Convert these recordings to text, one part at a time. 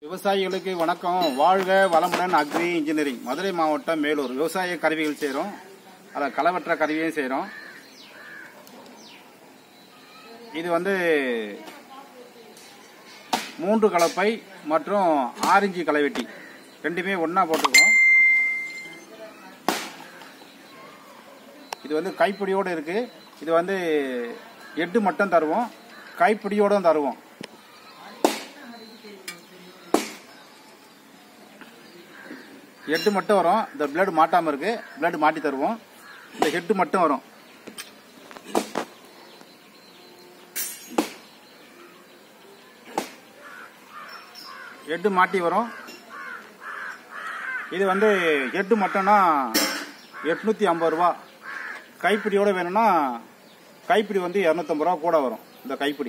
விவசாயிகளுக்கு வணக்கம். வாழ்க வளமுடன். அக்ரி இன்ஜினியரிங், மதுரை மாவட்டம் மேலூர். விவசாய கருவிகள் செய்கிறோம், அதில் களவற்ற கருவியும் செய்கிறோம். இது 3 கலப்பை மற்றும் 6 இன்ச்சு களைவெட்டி ரெண்டுமே ஒன்றா போட்டுருக்கோம். இது கைப்பிடியோடு இருக்குது. இது எட்டு மட்டும் தருவோம், கைப்பிடியோடு தருவோம். ஹெட் மட்டும் வரும். இந்த பிளேடு மாட்டாமல் இருக்கு, பிளேடு மாட்டி தருவோம். இந்த ஹெட் மட்டும் வரும். ஹெட் மாட்டி வரும். இது ஹெட் மட்டும்னா 850 ரூபா. கைப்பிடியோட வேணும்னா கைப்பிடி 250 ரூபா கூட வரும். இந்த கைப்பிடி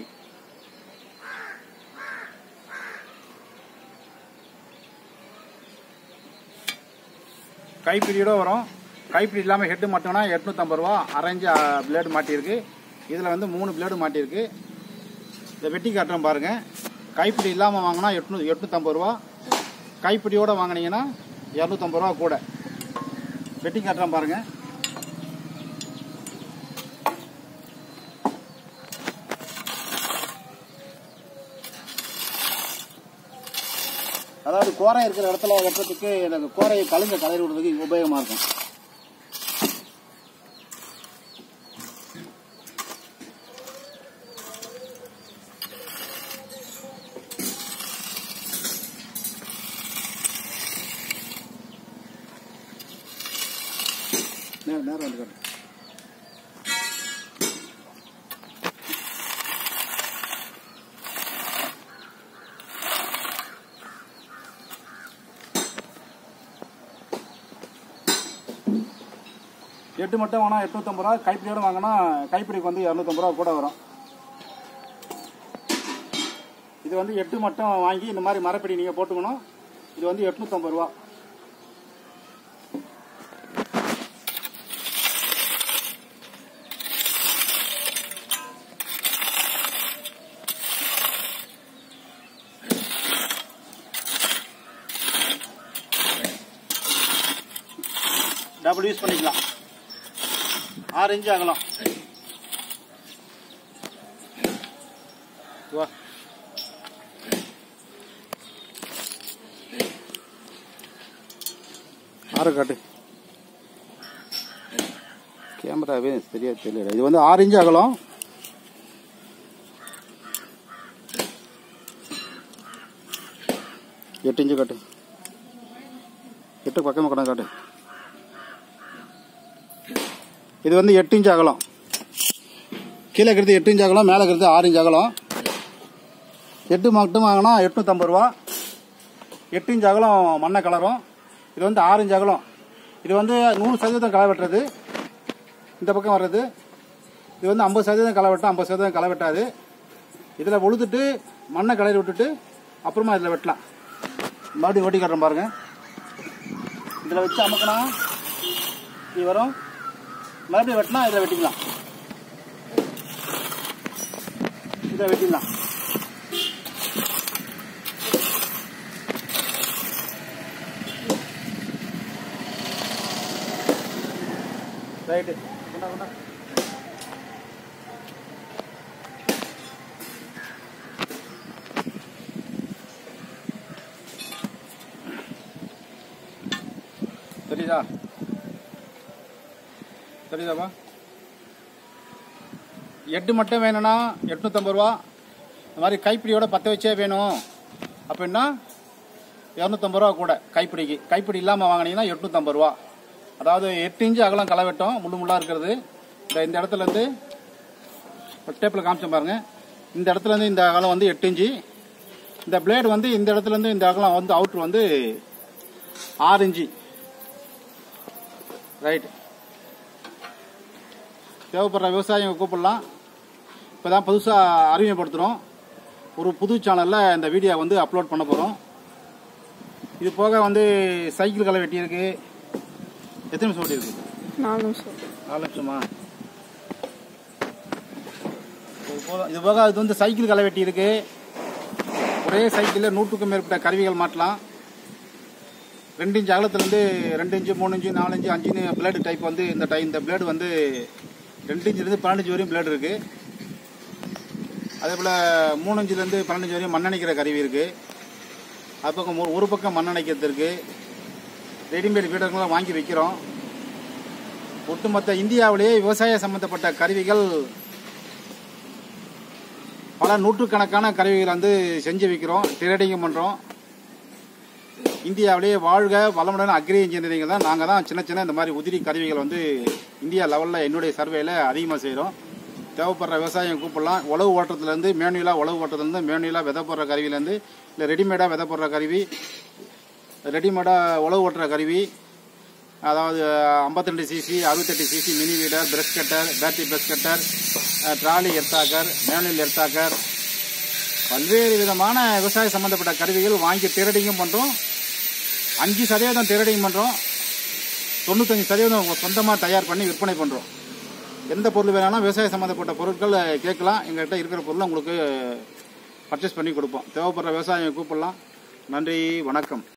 கைப்பிடியோட வரும். கைப்பிடி இல்லாமல் ஹெட் மட்டும்னா 850 ரூபா. அரைஞ்சு பிளேடு மாட்டியிருக்கு. இதில் 3 பிளேடு மாட்டியிருக்கு. இதை வெட்டி காட்டுறோம் பாருங்க. கைப்பிடி இல்லாமல் வாங்கினா 850 ரூபா, கைப்பிடியோட வாங்கினீங்கன்னா 250 ரூபா கூட. வெட்டி காட்டுறோம் பாருங்க. அதாவது கோரை இருக்கிற இடத்துல வெட்டுறதுக்கு எனக்கு கோரையை கலைஞ்ச கலரி விடுறதுக்கு உபயோகமாக இருக்கும். நேரம் வந்து எட்டு மட்டும் வாங்கினா 850 ரூபா, கைப்பிடியோட வாங்கினா கைப்பிடிக்கு 250 ரூபா கூட வரும். இது 8 மட்டும் வாங்கி இந்த மாதிரி மரப்பிடி நீங்கள் போட்டுக்கணும். இது 850 ரூபா. டபுள் யூஸ் பண்ணிக்கலாம். 6 இன்ச்சு ஆகலாம். ஆறு காட்டு கேமராவே சரியா தெரியல. இது 6 இன்ச்சு ஆகலாம். எட்டு இன்ச்சு காட்டு. 8 பக்கமாக கணக்கு காட்டு. இது 8 இன்ச்சு அகலம். கீழே இருக்கிறது 8 இன்ச்சு அகலம், மேலே இருக்கிறது 6 இன்ச்சு அகலம். 8 மட்டும் வாங்கினா 850 ரூபா. 8 இன்ச்சு அகலம் மண்ணை கலரும். இது 6 இன்ச்சு அகலம். இது 100% களை வெட்டுறது. இந்த பக்கம் வர்றது இது 50% களை வெட்டும், 50% களை வெட்டாது. இதில் உழுதுட்டு மண்ணை கிளறி விட்டுட்டு அப்புறமா இதில் வெட்டலாம். மறுபடியும் ஓட்டி கட்டுறோம் பாருங்க. இதில் வச்சு அமுக்கினா இது வரும். மறுபடியும் வெட்டினா இதை வெட்டிக்கலாம். இதை வெட்டிடலாம். ரைட்டு. தெரியுதா? தெரியுதாப்பா? 8 மட்டும் வேணும்னா 850 ரூபா. இந்த மாதிரி கைப்பிடியோட 10 வச்சே வேணும் அப்படின்னா 250 ரூபா கூட. கைப்பிடிக்கு கைப்பிடி இல்லாமல் வாங்கினீங்கன்னா 850 ரூபா. அதாவது 8 இன்ச்சு அகலம் களை வெட்டும், முள்ளு முள்ளாக இருக்கிறது. இந்த இடத்துலேருந்து டேப்பில் காமிச்சோம் பாருங்க. இந்த இடத்துலேருந்து இந்த அகலம் 8 இன்ச்சு. இந்த பிளேடு இந்த இடத்துலேருந்து இந்த அகலம் அவுட்ரு 6 இன்ச்சு. ரைட். தேவைப்படுற விவசாயிங்க கூப்பிடலாம். இப்போ தான் புதுசாக அறிமுகப்படுத்துகிறோம். ஒரு புது சேனலில் இந்த வீடியோ அப்லோட் பண்ண போகிறோம். இது போக சைக்கிள் களை வெட்டியிருக்கு. எத்தனை நிமிஷம் வெட்டியிருக்கு? 4 நிமிஷம். 4 நிமிஷமா? இது போக இது சைக்கிள் களை வெட்டி இருக்கு. ஒரே சைக்கிளில் 100க்கும் மேற்பட்ட கருவிகள் மாட்டலாம். 2 இன்ச் அகலத்துலேருந்து 2 inch 3 inch 4 inch 5 inch blade type வந்து இந்த பிளேடு வந்து 2 இன்ச்சிலேருந்து 15 இன்ச்சு வரையும் பிளேடு இருக்குது. அதே போல் 3 இன்ச்சிலேருந்து 15 இன்ச்சு வரையும் மண்ணணைக்கிற கருவி இருக்குது. அது பக்கம் ஒரு பக்கம் மண்ணணைக்கிறது இருக்குது. ரெடிமேட் வீடர்கள்லாம் வாங்கி வைக்கிறோம். ஒட்டுமொத்த இந்தியாவிலேயே விவசாய சம்பந்தப்பட்ட கருவிகள் பல நூற்றுக்கணக்கான கருவிகள் வந்து செஞ்சு வைக்கிறோம், ட்ரேடிங்கும் பண்ணுறோம். இந்தியாவிலேயே வாழ்க வளமுடன் அக்ரி இன்ஜினியரிங் தான் நாங்கள் தான் சின்ன இந்த மாதிரி உதிரி கருவிகள் வந்து இந்தியா லெவலில் என்னுடைய சர்வேயில் அதிகமாக செய்கிறோம். தேவைப்படுற விவசாயம் கூப்பிடலாம். உழவு ஓட்டத்துலேருந்து மேனுவலாக உழவு ஓட்டத்துலேருந்து மேனுவலாக விதை போடுற கருவிலேருந்து இல்லை ரெடிமேடாக விதை போடுற கருவி, ரெடிமேடாக உழவு ஓட்டுற கருவி, அதாவது 52 CC 68 CC mini weeder, brush cutter, battery brush cutter, trolley earth auger, manual earth auger, பல்வேறு விதமான விவசாய சம்பந்தப்பட்ட கருவிகள் வாங்கி ட்ரேடிங்கும் பண்ணுறோம். 5% ட்ரேடிங் பண்ணுறோம். 95% சொந்தமாக தயார் பண்ணி விற்பனை பண்ணுறோம். எந்த பொருள் வேணாலும் விவசாய சம்மந்தப்பட்ட பொருட்கள் கேட்கலாம். எங்கள்கிட்ட இருக்கிற பொருளை உங்களுக்கு பர்ச்சேஸ் பண்ணி கொடுப்போம். தேவைப்படுற விவசாயியை கூப்பிடலாம். நன்றி, வணக்கம்.